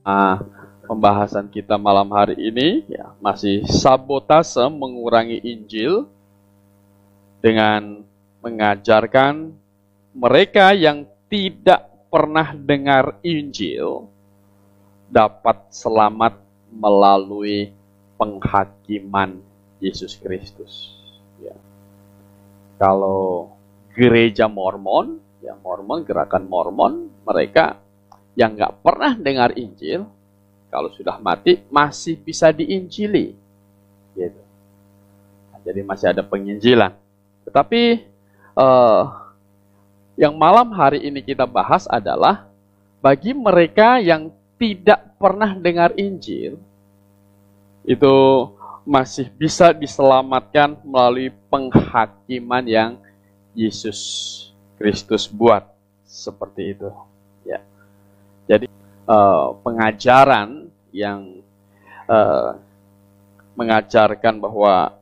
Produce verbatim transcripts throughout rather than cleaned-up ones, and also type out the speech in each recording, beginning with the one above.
Nah, pembahasan kita malam hari ini ya, masih sabotase mengurangi Injil dengan mengajarkan mereka yang tidak pernah dengar Injil dapat selamat melalui penghakiman Yesus Kristus. Ya. Kalau gereja Mormon, ya Mormon, gerakan Mormon, mereka yang nggak pernah dengar Injil, kalau sudah mati masih bisa diinjili, gitu. Nah, jadi masih ada penginjilan. Tetapi eh, yang malam hari ini kita bahas adalah bagi mereka yang tidak pernah dengar Injil, itu masih bisa diselamatkan melalui penghakiman yang Yesus Kristus buat, seperti itu. Ya. Jadi uh, pengajaran yang uh, mengajarkan bahwa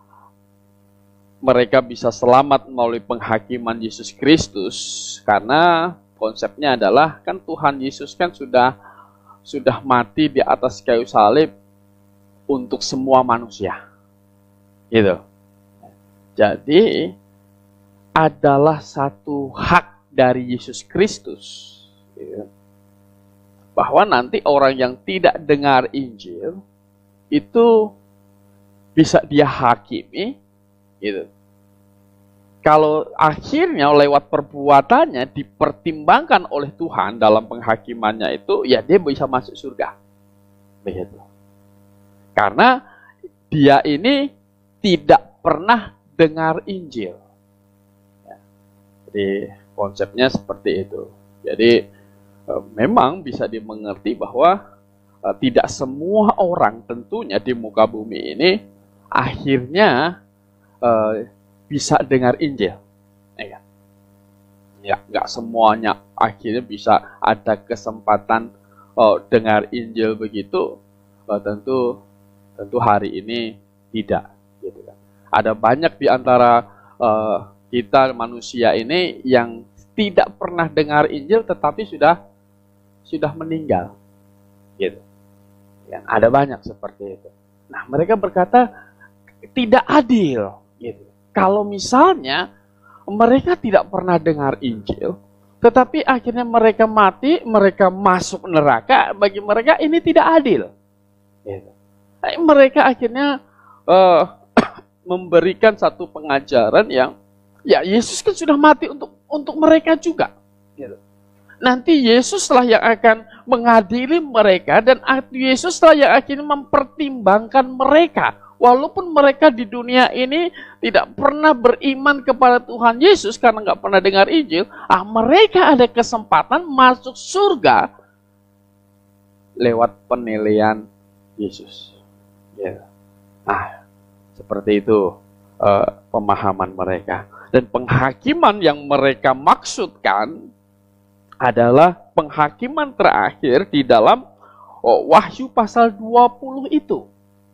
mereka bisa selamat melalui penghakiman Yesus Kristus, karena konsepnya adalah kan Tuhan Yesus kan sudah sudah mati di atas kayu salib untuk semua manusia, gitu. Jadi adalah satu hak dari Yesus Kristus, gitu, bahwa nanti orang yang tidak dengar Injil itu bisa dia hakimi, gitu. Kalau akhirnya lewat perbuatannya dipertimbangkan oleh Tuhan dalam penghakimannya itu, ya dia bisa masuk surga, begitu. Karena dia ini tidak pernah dengar Injil. Ya. Jadi konsepnya seperti itu. Jadi memang bisa dimengerti bahwa uh, tidak semua orang tentunya di muka bumi ini akhirnya uh, bisa dengar Injil. Ya, ya, nggak semuanya akhirnya bisa ada kesempatan uh, dengar Injil begitu. Uh, tentu, tentu hari ini tidak. Gitu kan. Ada banyak di antara uh, kita manusia ini yang tidak pernah dengar Injil, tetapi sudah sudah meninggal, gitu. Ya, ada banyak seperti itu. Nah, mereka berkata tidak adil, gitu. Kalau misalnya mereka tidak pernah dengar Injil, tetapi akhirnya mereka mati, mereka masuk neraka, bagi mereka ini tidak adil. Gitu. Nah, mereka akhirnya uh, memberikan satu pengajaran yang, ya Yesus kan sudah mati untuk untuk mereka juga, gitu. Nanti Yesuslah yang akan mengadili mereka, dan Yesuslah yang akan mempertimbangkan mereka. Walaupun mereka di dunia ini tidak pernah beriman kepada Tuhan Yesus karena nggak pernah dengar Injil, ah mereka ada kesempatan masuk surga lewat penilaian Yesus. Ya. Ah, seperti itu uh, pemahaman mereka. Dan penghakiman yang mereka maksudkan adalah penghakiman terakhir di dalam oh, Wahyu pasal dua puluh itu.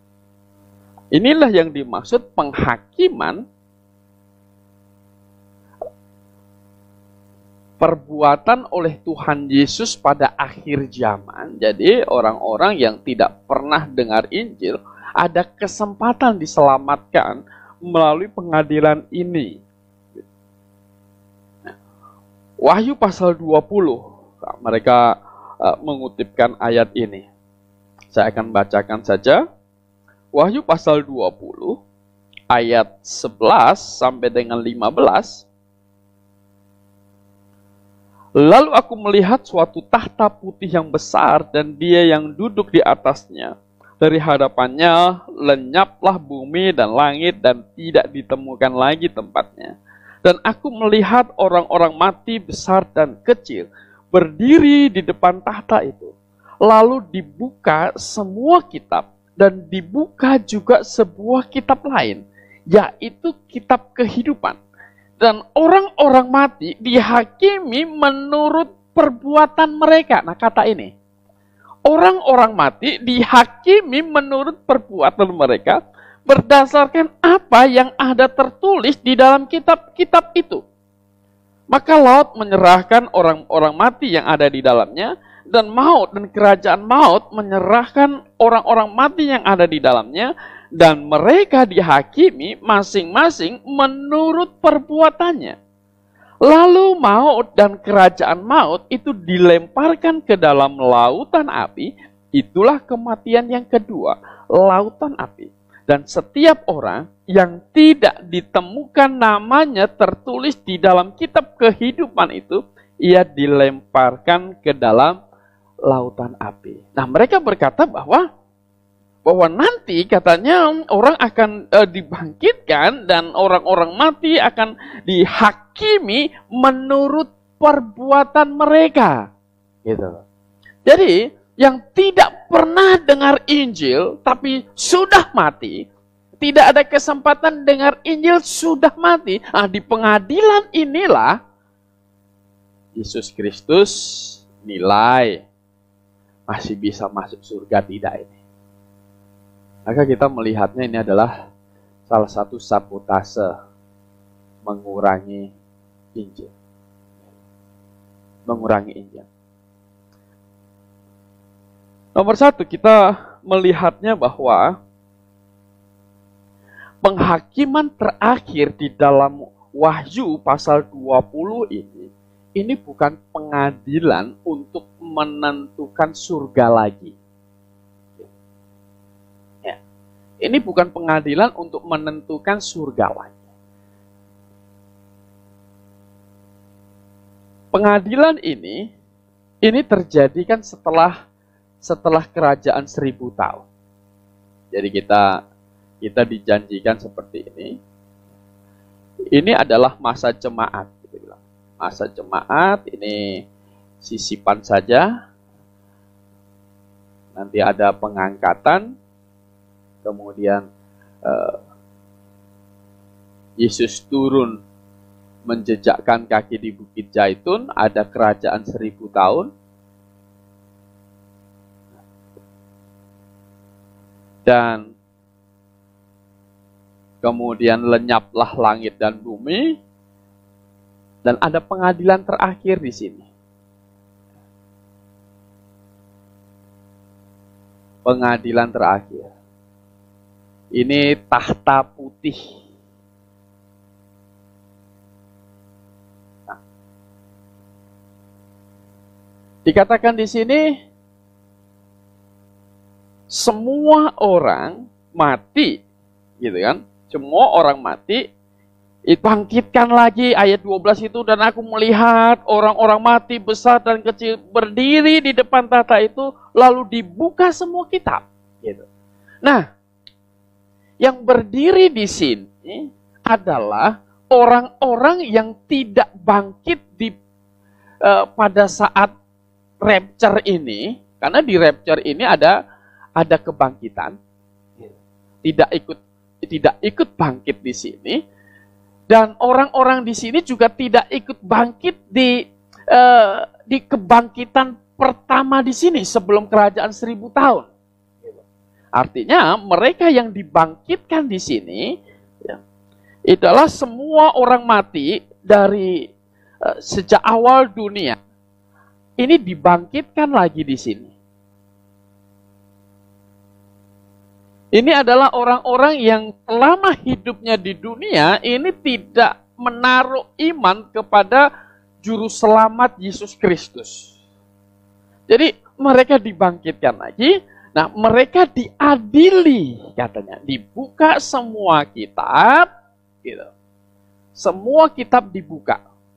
Inilah yang dimaksud penghakiman perbuatan oleh Tuhan Yesus pada akhir zaman. Jadi orang-orang yang tidak pernah dengar Injil ada kesempatan diselamatkan melalui pengadilan ini. Wahyu pasal dua puluh, mereka uh, mengutipkan ayat ini. Saya akan bacakan saja. Wahyu pasal dua puluh, ayat sebelas sampai dengan lima belas. Lalu aku melihat suatu tahta putih yang besar dan dia yang duduk di atasnya. Dari hadapannya lenyaplah bumi dan langit dan tidak ditemukan lagi tempatnya. Dan aku melihat orang-orang mati besar dan kecil berdiri di depan tahta itu. Lalu dibuka semua kitab dan dibuka juga sebuah kitab lain, yaitu kitab kehidupan. Dan orang-orang mati dihakimi menurut perbuatan mereka. Nah, kata ini, orang-orang mati dihakimi menurut perbuatan mereka berdasarkan apa yang ada tertulis di dalam kitab-kitab itu. Maka laut menyerahkan orang-orang mati yang ada di dalamnya, dan maut dan kerajaan maut menyerahkan orang-orang mati yang ada di dalamnya, dan mereka dihakimi masing-masing menurut perbuatannya. Lalu maut dan kerajaan maut itu dilemparkan ke dalam lautan api. Itulah kematian yang kedua, lautan api. Dan setiap orang yang tidak ditemukan namanya tertulis di dalam kitab kehidupan itu, ia dilemparkan ke dalam lautan api. Nah, mereka berkata bahwa bahwa nanti katanya orang akan e, dibangkitkan dan orang-orang mati akan dihakimi menurut perbuatan mereka. Gitu. Jadi yang tidak pernah dengar Injil tapi sudah mati, tidak ada kesempatan dengar Injil sudah mati. Nah, di pengadilan inilah Yesus Kristus nilai masih bisa masuk surga tidak ini. Maka kita melihatnya ini adalah salah satu sabotase mengurangi Injil. Mengurangi Injil. Nomor satu, kita melihatnya bahwa penghakiman terakhir di dalam Wahyu pasal dua puluh ini, ini bukan pengadilan untuk menentukan surga lagi. Ini bukan pengadilan untuk menentukan surga lagi. Pengadilan ini, ini terjadi kan setelah setelah kerajaan seribu tahun. Jadi kita kita dijanjikan seperti ini. Ini adalah masa jemaat. Masa jemaat ini sisipan saja. Nanti ada pengangkatan. Kemudian uh, Yesus turun menjejakkan kaki di Bukit Zaitun, ada kerajaan seribu tahun. Dan kemudian lenyaplah langit dan bumi. Dan ada pengadilan terakhir di sini. Pengadilan terakhir. Ini tahta putih. Nah, dikatakan di sini semua orang mati, gitu kan? Semua orang mati, bangkitkan lagi ayat dua belas itu, dan aku melihat orang-orang mati besar dan kecil berdiri di depan tahta itu, lalu dibuka semua kitab, gitu. Nah, yang berdiri di sini adalah orang-orang yang tidak bangkit di uh, pada saat rapture ini, karena di rapture ini ada ada kebangkitan, tidak ikut tidak ikut bangkit di sini, dan orang-orang di sini juga tidak ikut bangkit di uh, di kebangkitan pertama di sini sebelum kerajaan seribu tahun. Artinya mereka yang dibangkitkan di sini ya, adalah semua orang mati dari uh, sejak awal dunia. Ini dibangkitkan lagi di sini. Ini adalah orang-orang yang selama hidupnya di dunia ini tidak menaruh iman kepada juru selamat Yesus Kristus. Jadi mereka dibangkitkan lagi. Nah, mereka diadili, katanya. Dibuka semua kitab, gitu. Semua kitab dibuka.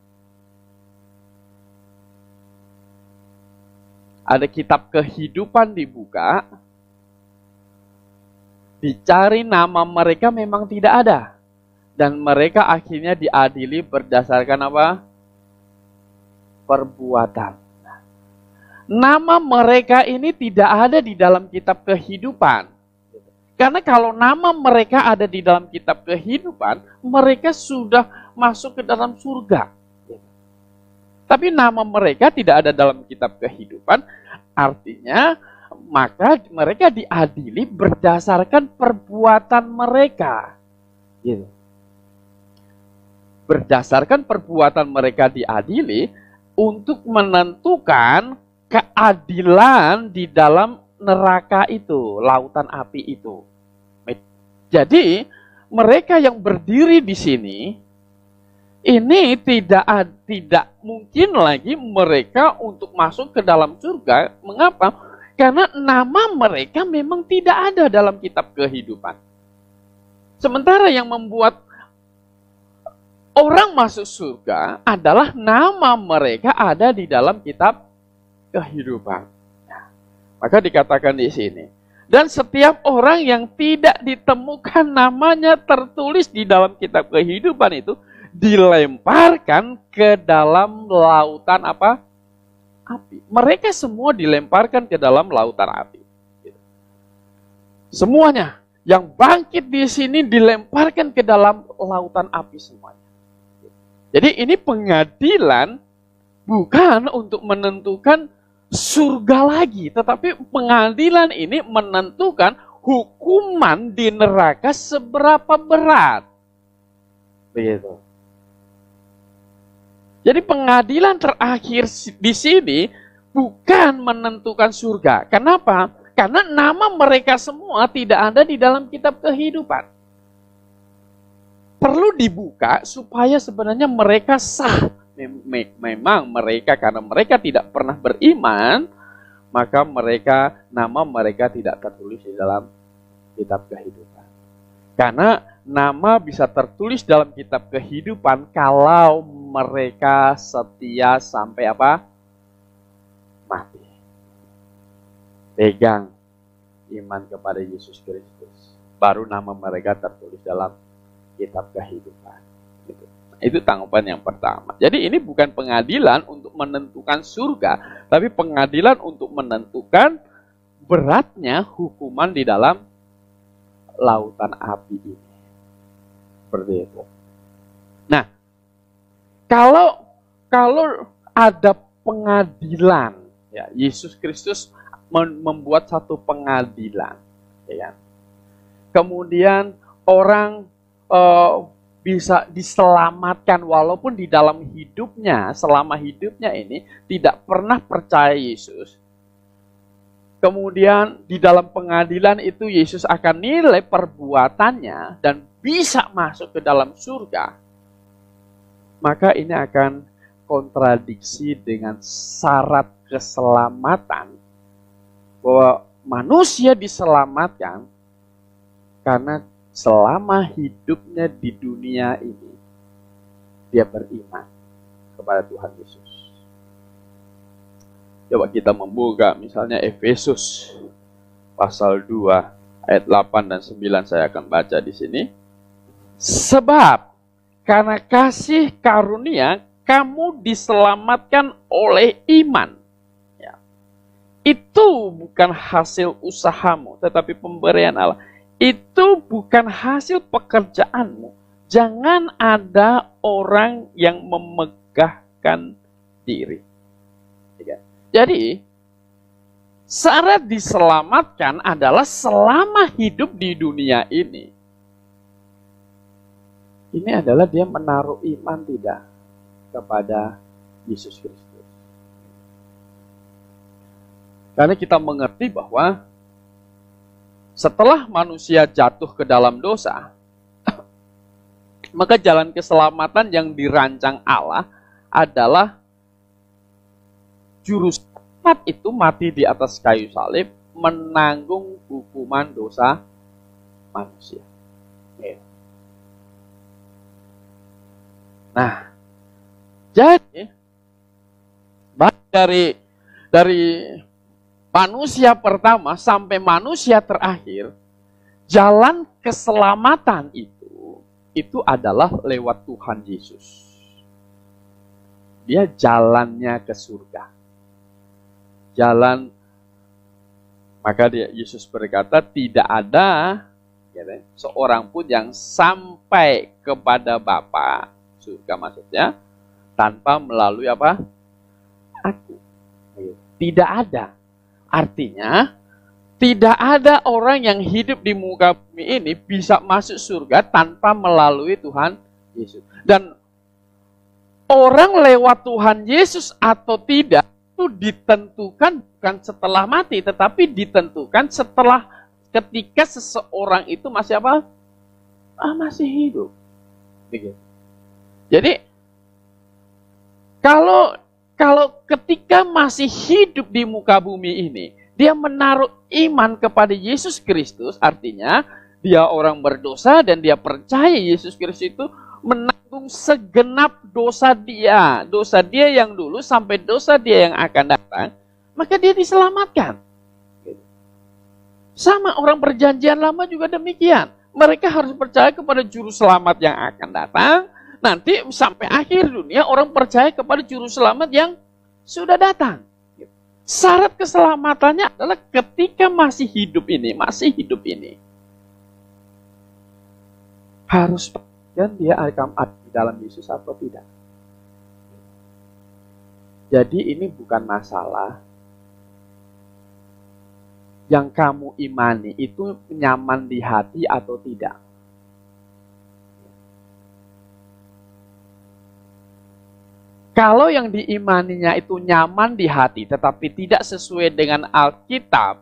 Ada kitab kehidupan dibuka. Dicari nama mereka memang tidak ada. Dan mereka akhirnya diadili berdasarkan apa? Perbuatan. Nama mereka ini tidak ada di dalam kitab kehidupan. Karena kalau nama mereka ada di dalam kitab kehidupan, mereka sudah masuk ke dalam surga. Tapi nama mereka tidak ada dalam kitab kehidupan, artinya maka mereka diadili berdasarkan perbuatan mereka. Gitu. Berdasarkan perbuatan mereka diadili untuk menentukan keadilan di dalam neraka itu, lautan api itu. Jadi mereka yang berdiri di sini ini tidak tidak mungkin lagi mereka untuk masuk ke dalam surga. Mengapa? Karena nama mereka memang tidak ada dalam kitab kehidupan. Sementara yang membuat orang masuk surga adalah nama mereka ada di dalam kitab kehidupan. Nah, maka dikatakan di sini. Dan setiap orang yang tidak ditemukan namanya tertulis di dalam kitab kehidupan itu dilemparkan ke dalam lautan apa? Api. Mereka semua dilemparkan ke dalam lautan api. Semuanya yang bangkit di sini dilemparkan ke dalam lautan api semuanya. Jadi ini pengadilan bukan untuk menentukan surga lagi, tetapi pengadilan ini menentukan hukuman di neraka seberapa berat. Begitu. Jadi pengadilan terakhir di sini bukan menentukan surga. Kenapa? Karena nama mereka semua tidak ada di dalam kitab kehidupan. Perlu dibuka supaya sebenarnya mereka sah. Memang mereka, karena mereka tidak pernah beriman, maka mereka, nama mereka tidak tertulis di dalam kitab kehidupan. Karena nama bisa tertulis dalam kitab kehidupan kalau mereka setia sampai apa? Mati. Pegang iman kepada Yesus Kristus. Baru nama mereka tertulis dalam kitab kehidupan. Gitu. Itu tanggapan yang pertama. Jadi ini bukan pengadilan untuk menentukan surga, tapi pengadilan untuk menentukan beratnya hukuman di dalam lautan api ini. Seperti itu. Nah, kalau kalau ada pengadilan, ya Yesus Kristus membuat satu pengadilan, ya. Kemudian orang uh, bisa diselamatkan walaupun di dalam hidupnya, selama hidupnya ini tidak pernah percaya Yesus. Kemudian di dalam pengadilan itu Yesus akan nilai perbuatannya dan bisa masuk ke dalam surga. Maka ini akan kontradiksi dengan syarat keselamatan bahwa manusia diselamatkan karena selama hidupnya di dunia ini, dia beriman kepada Tuhan Yesus. Coba kita membuka misalnya Efesus pasal dua ayat delapan dan sembilan, saya akan baca di sini. Sebab karena kasih karunia kamu diselamatkan oleh iman. Ya. Itu bukan hasil usahamu, tetapi pemberian Allah. Itu bukan hasil pekerjaanmu. Jangan ada orang yang memegahkan diri. Jadi, syarat diselamatkan adalah selama hidup di dunia ini. Ini adalah dia menaruh iman tidak kepada Yesus Kristus. Karena kita mengerti bahwa setelah manusia jatuh ke dalam dosa, maka jalan keselamatan yang dirancang Allah adalah juru selamat itu mati di atas kayu salib, menanggung hukuman dosa manusia. Nah, jadi dari dari manusia pertama sampai manusia terakhir, jalan keselamatan itu, itu adalah lewat Tuhan Yesus. Dia jalannya ke surga. Jalan, maka dia, Yesus berkata, tidak ada ya, seorang pun yang sampai kepada Bapa, surga maksudnya, tanpa melalui apa? Aku. Tidak ada. Artinya, tidak ada orang yang hidup di muka bumi ini bisa masuk surga tanpa melalui Tuhan Yesus. Dan orang lewat Tuhan Yesus atau tidak, itu itu ditentukan bukan setelah mati, tetapi ditentukan setelah ketika seseorang itu masih apa? Ah, masih hidup. Begitu. Jadi kalau kalau ketika masih hidup di muka bumi ini, dia menaruh iman kepada Yesus Kristus, artinya dia orang berdosa dan dia percaya Yesus Kristus itu menanggung segenap dosa dia. Dosa dia yang dulu sampai dosa dia yang akan datang, maka dia diselamatkan. Sama orang perjanjian lama juga demikian. Mereka harus percaya kepada juru selamat yang akan datang. Nanti sampai akhir dunia orang percaya kepada juru selamat yang sudah datang. Syarat keselamatannya adalah ketika masih hidup ini, masih hidup ini. Harus percaya dia akan ada di dalam Yesus atau tidak. Jadi ini bukan masalah yang kamu imani itu nyaman di hati atau tidak. Kalau yang diimaninya itu nyaman di hati, tetapi tidak sesuai dengan Alkitab,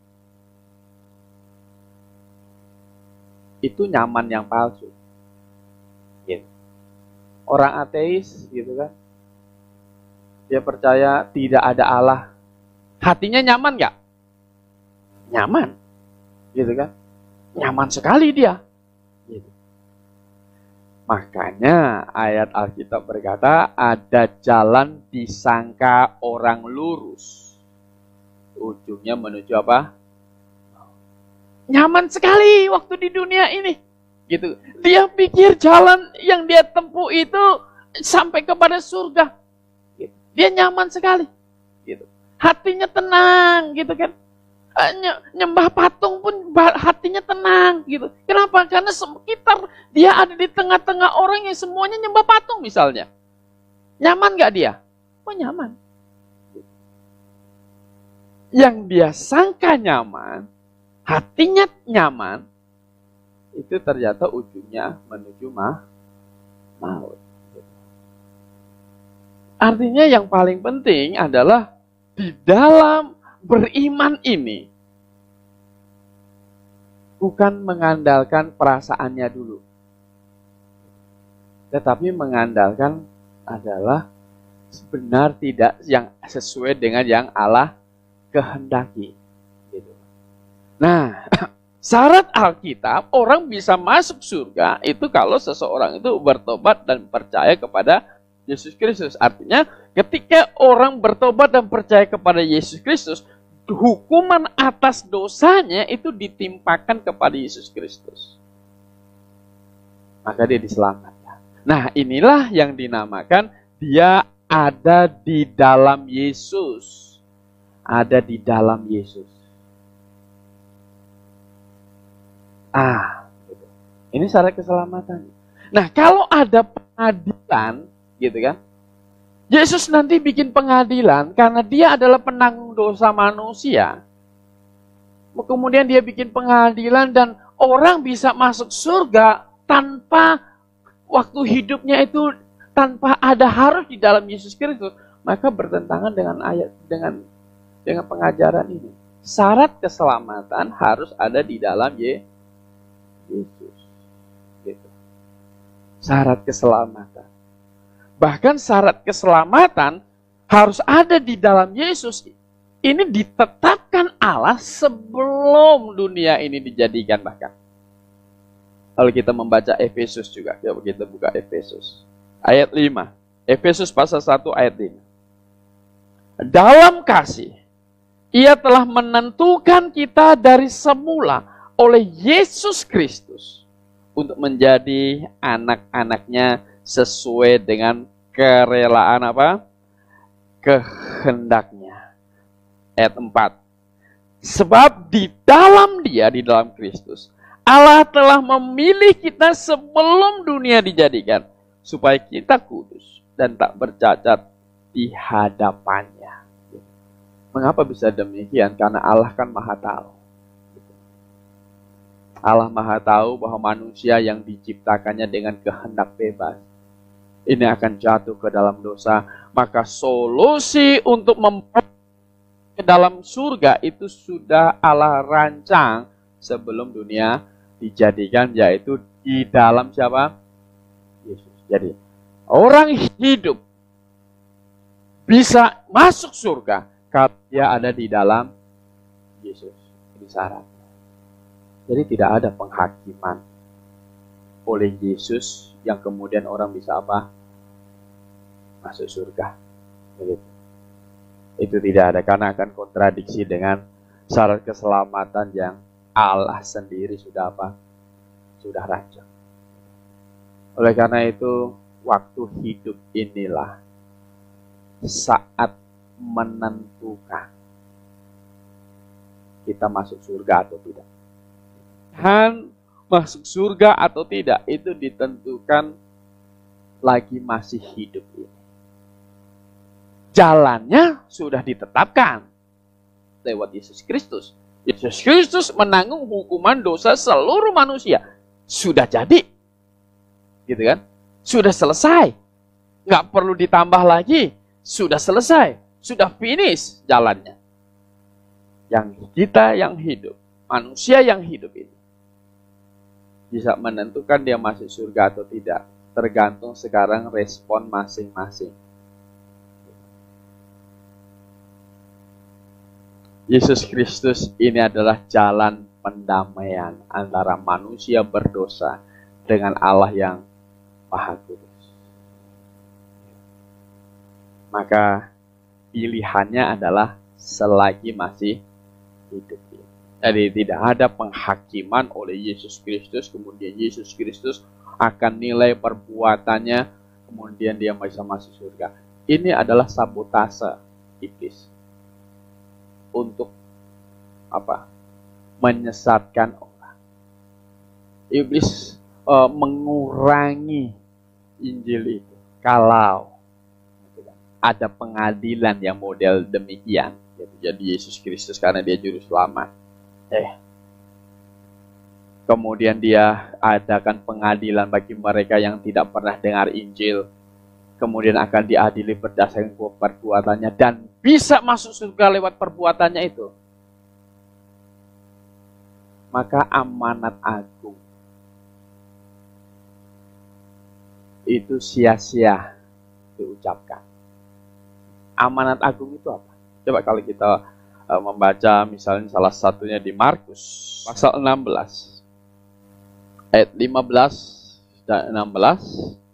itu nyaman yang palsu. Gitu. Orang ateis, gitu kan, dia percaya tidak ada Allah. Hatinya nyaman nggak? Nyaman, gitu kan? Nyaman sekali dia. Gitu. Makanya ayat Alkitab berkata, ada jalan disangka orang lurus, ujungnya menuju apa? Nyaman sekali waktu di dunia ini. Gitu. Dia pikir jalan yang dia tempuh itu sampai kepada surga. Gitu. Dia nyaman sekali. Gitu. Hatinya tenang, gitu kan? Nyembah patung pun hatinya tenang gitu. Kenapa? Karena sekitar dia ada di tengah-tengah orang yang semuanya nyembah patung misalnya. Nyaman gak dia? Oh nyaman. Yang dia sangka nyaman, hatinya nyaman, itu ternyata ujungnya menuju mah, maut. Artinya yang paling penting adalah di dalam beriman ini bukan mengandalkan perasaannya dulu, tetapi mengandalkan adalah benar tidak yang sesuai dengan yang Allah kehendaki. Gitu. Nah, syarat Alkitab orang bisa masuk surga itu kalau seseorang itu bertobat dan percaya kepada Yesus Kristus. Artinya ketika orang bertobat dan percaya kepada Yesus Kristus, hukuman atas dosanya itu ditimpakan kepada Yesus Kristus. Maka dia diselamatkan. Nah, inilah yang dinamakan dia ada di dalam Yesus. Ada di dalam Yesus. Ah, ini syarat keselamatan. Nah, kalau ada pengadilan, gitu kan? Yesus nanti bikin pengadilan karena dia adalah penanggung dosa manusia. Kemudian dia bikin pengadilan dan orang bisa masuk surga tanpa waktu hidupnya itu tanpa ada harus di dalam Yesus Kristus. Maka bertentangan dengan ayat dengan dengan pengajaran ini. Syarat keselamatan harus ada di dalam Yesus. Gitu. Syarat keselamatan. Bahkan syarat keselamatan harus ada di dalam Yesus. Ini ditetapkan Allah sebelum dunia ini dijadikan bahkan. Kalau kita membaca Efesus juga. Coba kita buka Efesus. Ayat lima. Efesus pasal satu ayat lima. Dalam kasih, Ia telah menentukan kita dari semula oleh Yesus Kristus untuk menjadi anak-anaknya sesuai dengan kerelaan apa? Kehendaknya. Ayat empat. Sebab di dalam dia, di dalam Kristus, Allah telah memilih kita sebelum dunia dijadikan, supaya kita kudus dan tak bercacat di hadapannya. Mengapa bisa demikian? Karena Allah kan maha tahu. Allah maha tahu bahwa manusia yang diciptakannya dengan kehendak bebas, ini akan jatuh ke dalam dosa. Maka solusi untuk membawa ke dalam surga itu sudah Allah rancang sebelum dunia dijadikan, yaitu di dalam siapa? Yesus. Jadi orang hidup bisa masuk surga kalau dia ada di dalam Yesus. Ini syarat. Jadi tidak ada penghakiman oleh Yesus yang kemudian orang bisa apa? Masuk surga. Begitu. Itu tidak ada, karena akan kontradiksi dengan syarat keselamatan yang Allah sendiri sudah apa? Sudah rancang. Oleh karena itu, waktu hidup inilah saat menentukan kita masuk surga atau tidak. Dan masuk surga atau tidak itu ditentukan lagi masih hidup ini. Jalannya sudah ditetapkan lewat Yesus Kristus. Yesus Kristus menanggung hukuman dosa seluruh manusia. Sudah jadi. Gitu kan? Sudah selesai. Nggak perlu ditambah lagi. Sudah selesai. Sudah finish jalannya. Yang kita yang hidup, manusia yang hidup ini, bisa menentukan dia masuk surga atau tidak. Tergantung sekarang respon masing-masing. Yesus Kristus ini adalah jalan pendamaian antara manusia berdosa dengan Allah yang Maha Kudus. Maka pilihannya adalah selagi masih hidup. Jadi tidak ada penghakiman oleh Yesus Kristus, kemudian Yesus Kristus akan nilai perbuatannya, kemudian dia bisa masuk surga. Ini adalah sabotase iblis untuk apa? Menyesatkan orang. Iblis e, mengurangi Injil itu. Kalau ada pengadilan yang model demikian, jadi Yesus Kristus karena dia juru selamat. Eh, kemudian dia adakan pengadilan bagi mereka yang tidak pernah dengar Injil. Kemudian akan diadili berdasarkan perbuatannya dan bisa masuk surga lewat perbuatannya itu. Maka amanat agung itu sia-sia diucapkan. Amanat agung itu apa? Coba kalau kita uh, membaca misalnya salah satunya di Markus pasal enam belas ayat lima belas dan enam belas.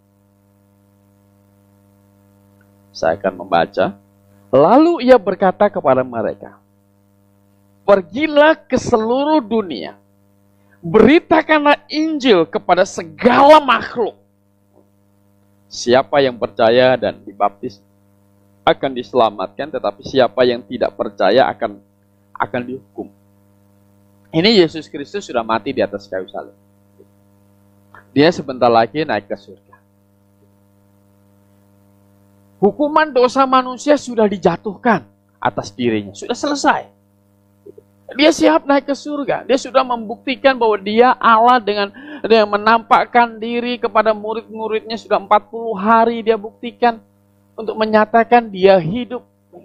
Saya akan membaca. Lalu ia berkata kepada mereka, pergilah ke seluruh dunia, beritakanlah Injil kepada segala makhluk. Siapa yang percaya dan dibaptis akan diselamatkan, tetapi siapa yang tidak percaya akan akan dihukum. Ini Yesus Kristus sudah mati di atas kayu salib. Dia sebentar lagi naik ke surga. Hukuman dosa manusia sudah dijatuhkan atas dirinya. Sudah selesai. Dia siap naik ke surga. Dia sudah membuktikan bahwa dia Allah dengan, dengan menampakkan diri kepada murid-muridnya. Sudah empat puluh hari dia buktikan untuk menyatakan dia hidup.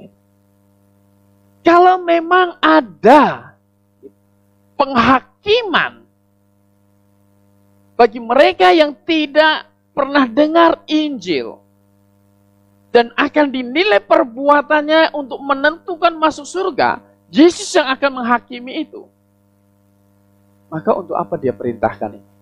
Kalau memang ada penghakiman bagi mereka yang tidak pernah dengar Injil, dan akan dinilai perbuatannya untuk menentukan masuk surga, Yesus yang akan menghakimi itu. Maka untuk apa dia perintahkan ini?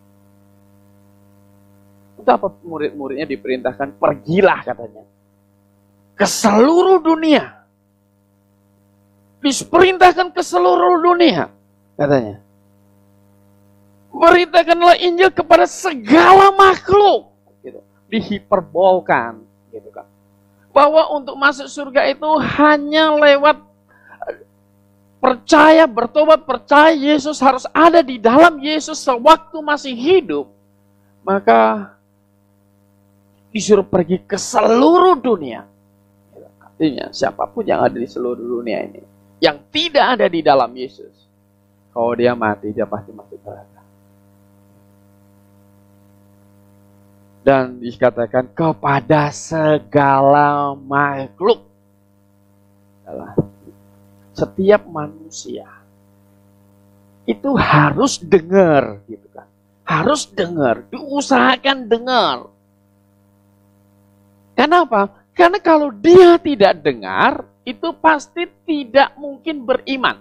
Untuk apa murid-muridnya diperintahkan? Pergilah katanya. Ke seluruh dunia. Diperintahkan ke seluruh dunia. Katanya. Beritakanlah Injil kepada segala makhluk. Gitu. Dihiperbolkan. Gitu kan. Bahwa untuk masuk surga itu hanya lewat percaya, bertobat, percaya Yesus, harus ada di dalam Yesus sewaktu masih hidup. Maka disuruh pergi ke seluruh dunia. Artinya siapapun yang ada di seluruh dunia ini, yang tidak ada di dalam Yesus, kalau dia mati, dia pasti masuk neraka. Dan dikatakan kepada segala makhluk. Adalah setiap manusia itu harus dengar, gitu kan. Harus dengar, diusahakan dengar. Kenapa? Karena kalau dia tidak dengar, itu pasti tidak mungkin beriman.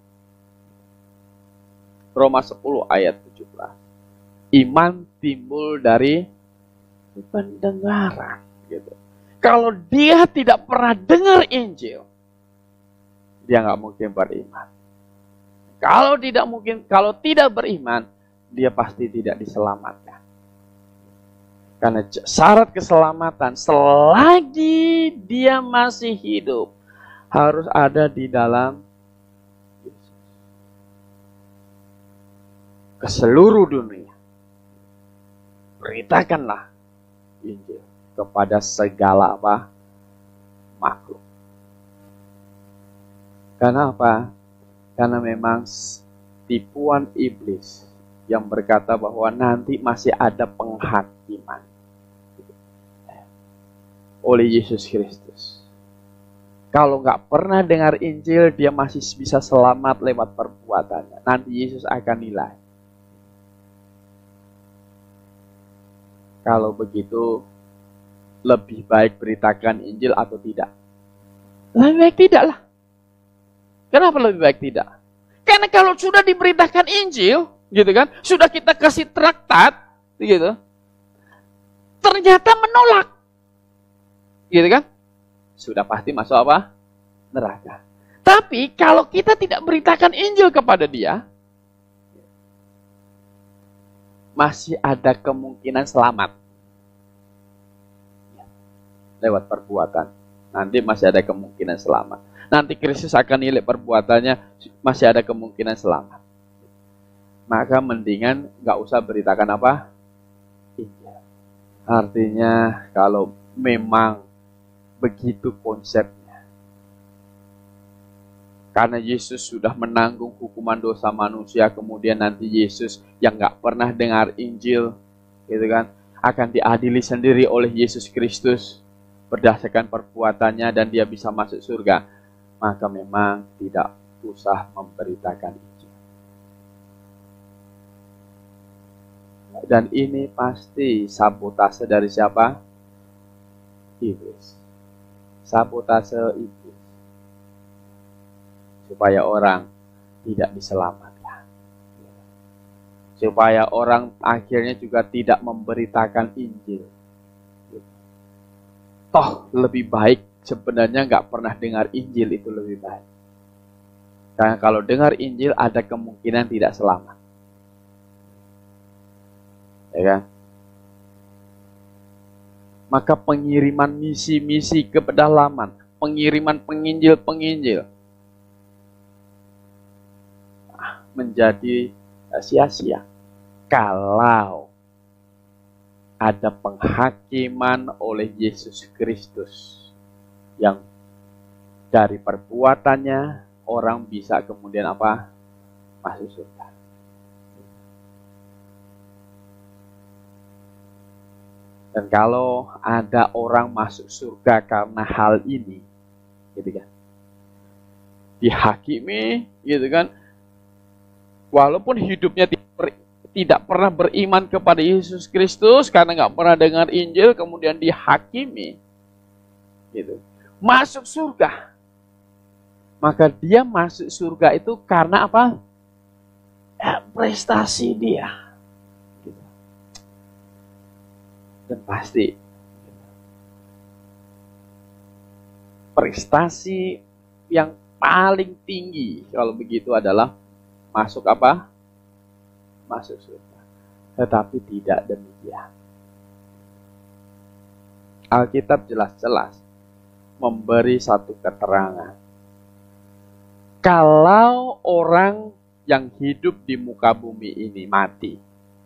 Roma sepuluh ayat tujuh belas. Iman timbul dari pendengaran, gitu. Kalau dia tidak pernah dengar Injil, dia nggak mungkin beriman. Kalau tidak mungkin, kalau tidak beriman, dia pasti tidak diselamatkan. Karena syarat keselamatan selagi dia masih hidup harus ada di dalam Yesus. Ke seluruh dunia beritakanlah Injil kepada segala apa? Makhluk. Karena apa? Karena memang tipuan iblis yang berkata bahwa nanti masih ada penghakiman oleh Yesus Kristus. Kalau nggak pernah dengar Injil, dia masih bisa selamat lewat perbuatannya. Nanti Yesus akan nilai. Kalau begitu, lebih baik beritakan Injil atau tidak? Lebih baik tidak lah. Kenapa lebih baik tidak? Karena kalau sudah diberitakan Injil, gitu kan, sudah kita kasih traktat, gitu, ternyata menolak, gitu kan, sudah pasti masuk apa? Neraka. Tapi kalau kita tidak beritakan Injil kepada dia, masih ada kemungkinan selamat lewat perbuatan. Nanti masih ada kemungkinan selamat. Nanti Kristus akan nilai perbuatannya, masih ada kemungkinan selamat. Maka mendingan nggak usah beritakan apa? Injil. Artinya kalau memang begitu konsepnya, karena Yesus sudah menanggung hukuman dosa manusia, kemudian nanti Yesus yang nggak pernah dengar Injil, gitu kan, akan diadili sendiri oleh Yesus Kristus berdasarkan perbuatannya dan dia bisa masuk surga. Maka memang tidak usah memberitakan Injil. Dan ini pasti sabotase dari siapa? Iblis. Sabotase iblis. Supaya orang tidak diselamatkan. Supaya orang akhirnya juga tidak memberitakan Injil. Toh lebih baik sebenarnya nggak pernah dengar Injil, itu lebih baik. Karena kalau dengar Injil ada kemungkinan tidak selamat. Ya kan? Maka pengiriman misi-misi ke pedalaman, pengiriman penginjil-penginjil menjadi sia-sia kalau ada penghakiman oleh Yesus Kristus yang dari perbuatannya orang bisa kemudian apa? Masuk surga. Dan kalau ada orang masuk surga karena hal ini, gitu kan, dihakimi, gitu kan, walaupun hidupnya tidak pernah beriman kepada Yesus Kristus karena nggak pernah dengar Injil, kemudian dihakimi, gitu, masuk surga. Maka dia masuk surga itu karena apa? Ya, prestasi dia. Gitu. Dan pasti prestasi yang paling tinggi kalau begitu adalah masuk apa? Masuk surga. Tetapi tidak demikian. Alkitab jelas-jelas memberi satu keterangan. Kalau orang yang hidup di muka bumi ini mati,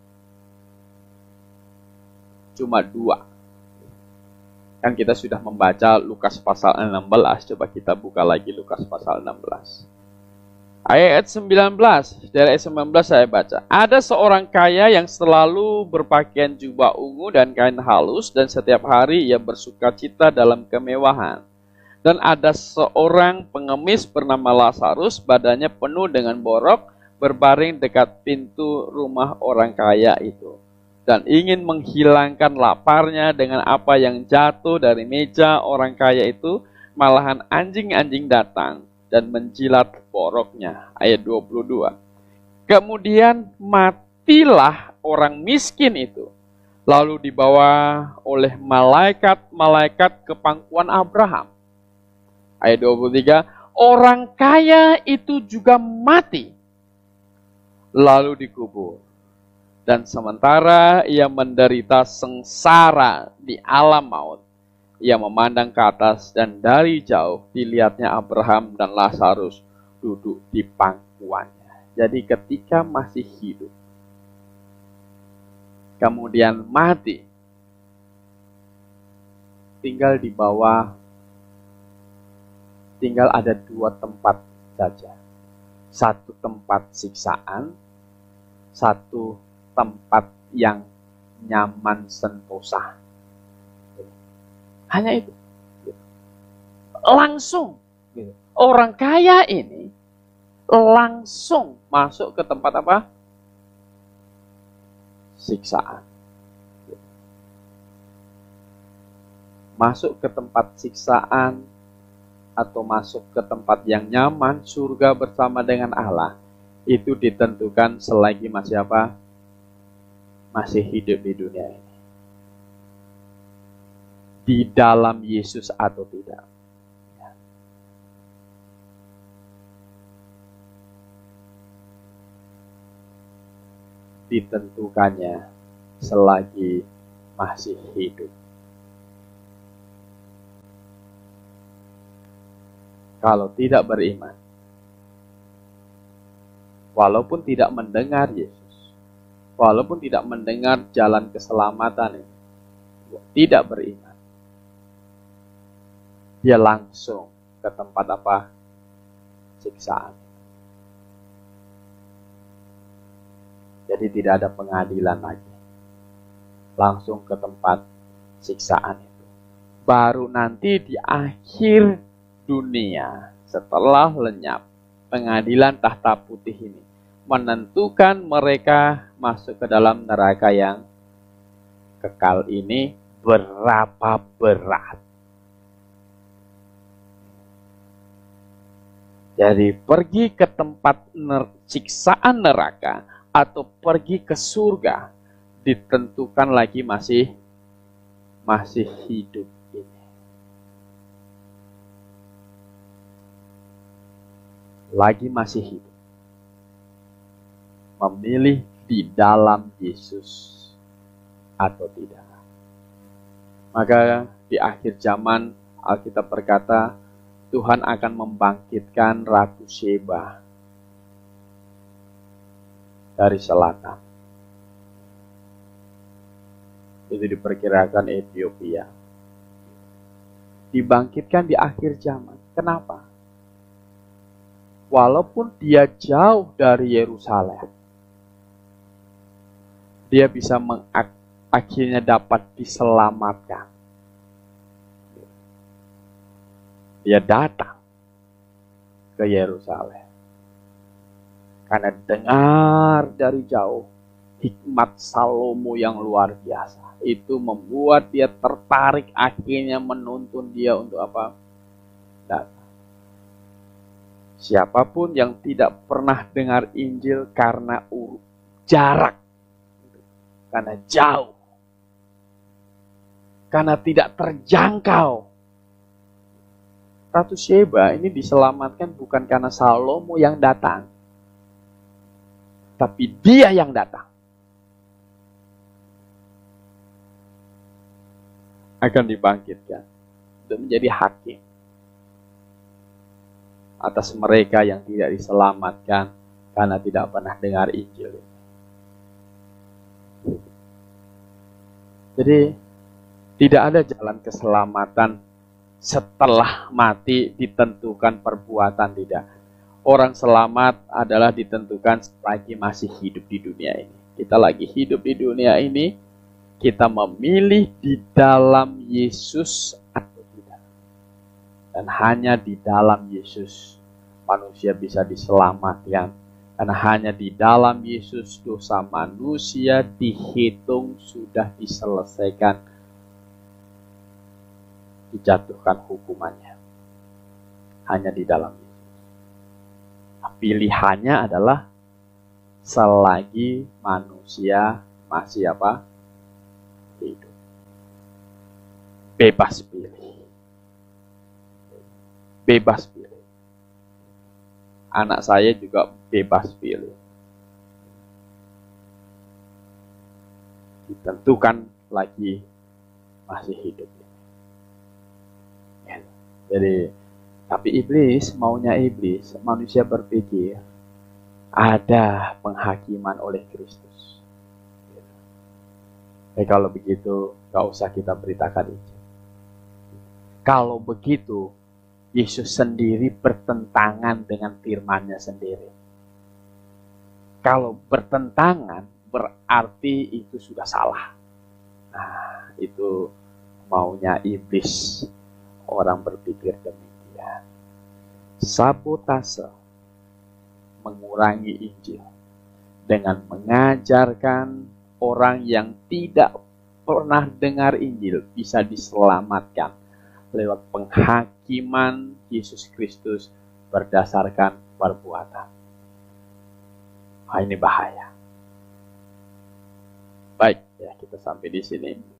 cuma dua. Kan kita sudah membaca Lukas pasal enam belas, coba kita buka lagi Lukas pasal enam belas. Ayat sembilan belas, dari ayat sembilan belas saya baca. Ada seorang kaya yang selalu berpakaian jubah ungu dan kain halus, dan setiap hari ia bersuka cita dalam kemewahan. Dan ada seorang pengemis bernama Lazarus, badannya penuh dengan borok, berbaring dekat pintu rumah orang kaya itu. Dan ingin menghilangkan laparnya dengan apa yang jatuh dari meja orang kaya itu, malahan anjing-anjing datang dan menjilat boroknya. Ayat dua puluh dua. Kemudian matilah orang miskin itu, lalu dibawa oleh malaikat-malaikat ke pangkuan Abraham. Ayat dua puluh tiga. Orang kaya itu juga mati, lalu dikubur. Dan sementara ia menderita sengsara di alam maut, ia memandang ke atas, dan dari jauh dilihatnya Abraham dan Lazarus duduk di pangkuannya. Jadi ketika masih hidup, kemudian mati, tinggal di bawah, tinggal ada dua tempat saja. Satu tempat siksaan, satu tempat yang nyaman sentosa. Hanya itu. Langsung. Orang kaya ini langsung masuk ke tempat apa? Siksaan. Masuk ke tempat siksaan atau masuk ke tempat yang nyaman, surga bersama dengan Allah, itu ditentukan selagi masih apa? Masih hidup di dunia ini. Di dalam Yesus atau tidak. Ditentukannya selagi masih hidup. Kalau tidak beriman, walaupun tidak mendengar Yesus, walaupun tidak mendengar jalan keselamatan ini, tidak beriman, dia langsung ke tempat apa? Siksaan. Jadi tidak ada pengadilan lagi. Langsung ke tempat siksaan itu. Baru nanti di akhir dunia, setelah lenyap pengadilan tahta putih ini, menentukan mereka masuk ke dalam neraka yang kekal ini berapa berat. Jadi pergi ke tempat ner siksaan neraka atau pergi ke surga ditentukan lagi masih masih hidup ini. Lagi masih hidup. Memilih di dalam Yesus atau tidak. Maka di akhir zaman Alkitab berkata Tuhan akan membangkitkan Ratu Sheba dari selatan. Itu diperkirakan Ethiopia. Dibangkitkan di akhir zaman. Kenapa? Walaupun dia jauh dari Yerusalem, dia bisa mengak akhirnya dapat diselamatkan. Dia datang ke Yerusalem karena dengar dari jauh hikmat Salomo yang luar biasa. Itu membuat dia tertarik, akhirnya menuntun dia untuk apa? Datang. Siapapun yang tidak pernah dengar Injil karena jarak, karena jauh, karena tidak terjangkau. Ratu Sheba ini diselamatkan bukan karena Salomo yang datang, tapi dia yang datang. Akan dibangkitkan untuk menjadi hakim atas mereka yang tidak diselamatkan karena tidak pernah dengar Injil. Jadi tidak ada jalan keselamatan setelah mati ditentukan perbuatan, tidak. orang selamat adalah ditentukan lagi masih hidup di dunia ini. Kita lagi hidup di dunia ini, kita memilih di dalam Yesus atau tidak. Dan hanya di dalam Yesus manusia bisa diselamatkan. Dan hanya di dalam Yesus dosa manusia dihitung sudah diselesaikan, dijatuhkan hukumannya. Hanya di dalam Yesus. Pilihannya adalah selagi manusia masih apa? Hidup. Bebas pilih. Bebas pilih. Anak saya juga bebas pilih. Ditentukan lagi masih hidup. Jadi, tapi iblis, maunya iblis, manusia berpikir ada penghakiman oleh Kristus. Eh, kalau begitu, gak usah kita beritakan itu. Kalau begitu, Yesus sendiri bertentangan dengan firman-Nya sendiri. Kalau bertentangan, berarti itu sudah salah. Nah, itu maunya iblis. Orang berpikir demikian. Sabotase mengurangi Injil dengan mengajarkan orang yang tidak pernah dengar Injil bisa diselamatkan lewat penghakiman Yesus Kristus berdasarkan perbuatan. Nah, ini bahaya. Baik, ya kita sampai di sini.